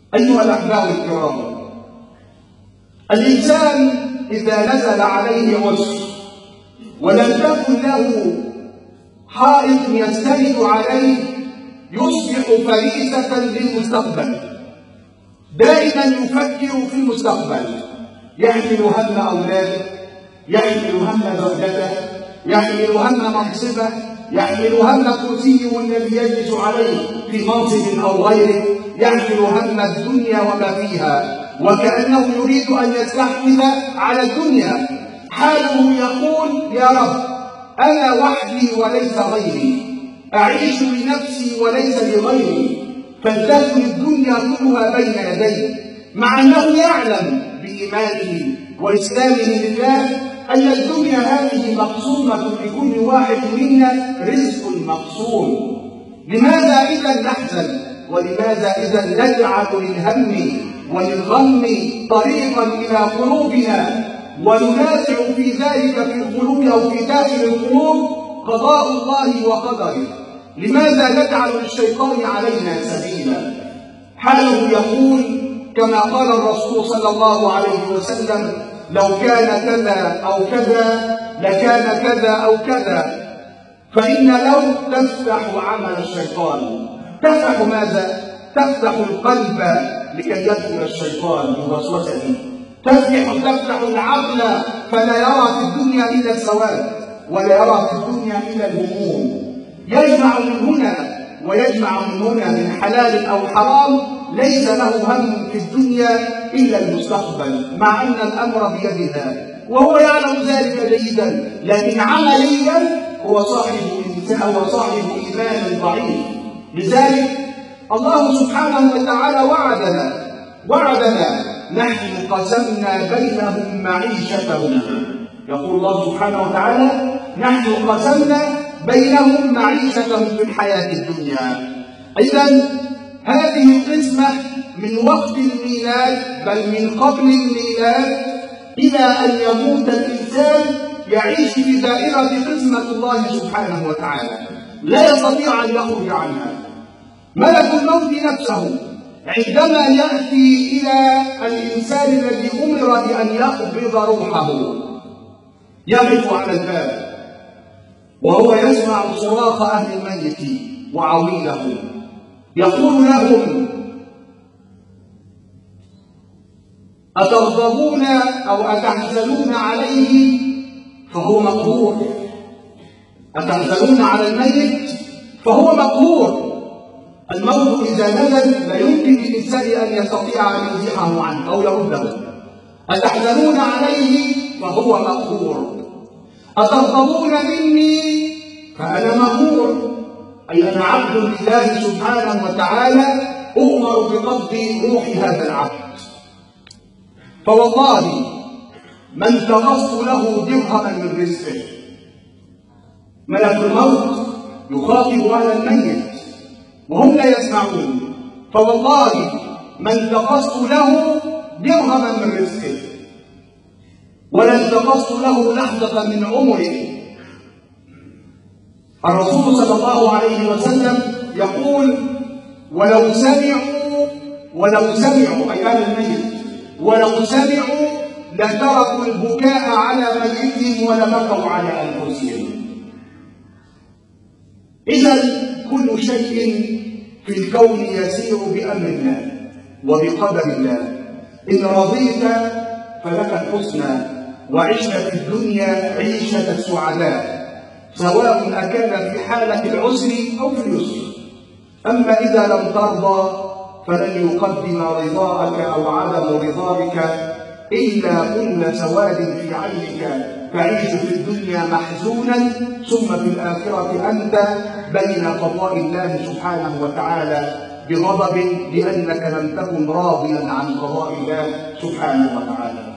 أيها الأحباب الكرام، الإنسان إذا نزل عليه عسر ولم تكن له حائط يستند عليه يصبح فريسة للمستقبل، دائما يفكر في المستقبل، يحمل هم أولاده، يحمل هم زوجته، يحمل هم منصبه، يحمل هم كرسيه الذي يجلس عليه في منصب أو غيره، يحمل هم الدنيا وما فيها، وكأنه يريد أن يستحوذ على الدنيا. حاله يقول: يا رب، أنا وحدي وليس غيري، أعيش لنفسي وليس لغيري، فلتكن الدنيا كلها بين يدي، مع أنه يعلم بإيمانه وإسلامه لله أن الدنيا هذه مقسومة لكل واحد منا رزق مقسوم. لماذا إذا نحزن؟ ولماذا إذا نجعل للهم وللغم طريقا إلى قلوبنا وننازع في ذلك في القلوب أو في داخل القلوب قضاء الله وقدره؟ لماذا نجعل للشيطان علينا سبيلا؟ حاله يقول كما قال الرسول صلى الله عليه وسلم: لو كان كذا أو كذا لكان كذا أو كذا. فإن لو تفتح عمل الشيطان. تفتح ماذا؟ تفتح القلب لكي يدخل الشيطان بوسوسته، تفتح العقل فلا يرى في الدنيا إلا السواد ولا يرى في الدنيا إلا الهموم، يجمع من هنا ويجمع من هنا، من حلال أو حرام، ليس له هم في الدنيا إلا المستقبل، مع أن الأمر بيدها وهو يعلم ذلك جيدا، لكن عمليا هو صاحب إيمان ضعيف. لذلك الله سبحانه وتعالى وعدنا: نحن قسمنا بينهم معيشتهم. يقول الله سبحانه وتعالى: نحن قسمنا بينهم معيشتهم في الحياة الدنيا. إذن هذه القسمة من وقت الميلاد، بل من قبل الميلاد إلى أن يموت الإنسان، يعيش في دائرة قسمة الله سبحانه وتعالى، لا يستطيع أن يخرج عنها. ملك الموت نفسه عندما يأتي إلى الإنسان الذي أمر بأن يقبض روحه يقف على الباب وهو يسمع صراخ أهل الميت وعويله، يقول لهم: أتغضبون أو أتحزنون عليه فهو مقهور؟ أتحزنون على الميت فهو مقهور. الموت إذا نزل لا يمكن للإنسان أن يستطيع أن يزيحه عنه أو يرده. أتحزنون عليه فهو مقهور. أتغضبون مني فأنا مقهور، أي أنا عبد لله سبحانه وتعالى أؤمر بقبض روح هذا العبد. فوالله ما انتقصت له درهما من رزقه. ملك الموت يخاطب أهل الميت وهم لا يسمعون. فوالله ما انتقصت له درهما من رزقه ولا انتقصت له لحظة من عمره. الرسول صلى الله عليه وسلم يقول: ولو سمعوا أي أهل الميت، ولو سمعوا لتركوا البكاء على ميتهم ولبكوا على أنفسهم. إذا كل شيء في الكون يسير بأمر الله وبقدر الله. إن رضيت فلك الحسنى وعشت في الدنيا عيشة السعداء، سواء أكان في حالة العسر أو في اليسر. أما إذا لم ترضى فلن يقدم رضاك أو عدم رضاك إلا كل سواد في عينك، تعيش في الدنيا محزونا ثم في الآخرة أنت بين قضاء الله سبحانه وتعالى بغضب، لأنك لم تكن راضيا عن قضاء الله سبحانه وتعالى.